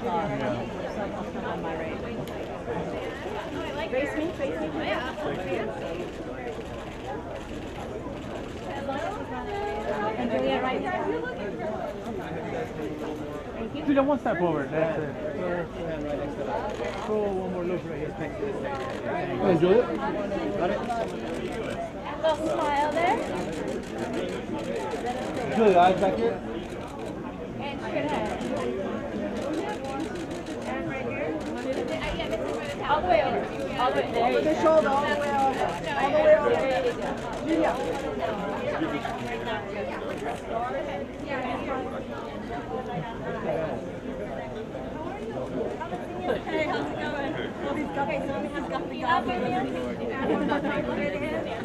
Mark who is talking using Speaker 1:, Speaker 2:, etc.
Speaker 1: On my right. Face me, face me. And Giulia, right there.
Speaker 2: Julia, one step forward. That's it. Throw one more look right here. Hey, Julia. Got it?
Speaker 1: Little smile there.
Speaker 2: Julia, eyes back here.
Speaker 1: And straight ahead. And right here. All the way over. All the way there. Over the shoulder, all the way over. All the way over. Julia. Hey, how's it going? Okay, so he's got the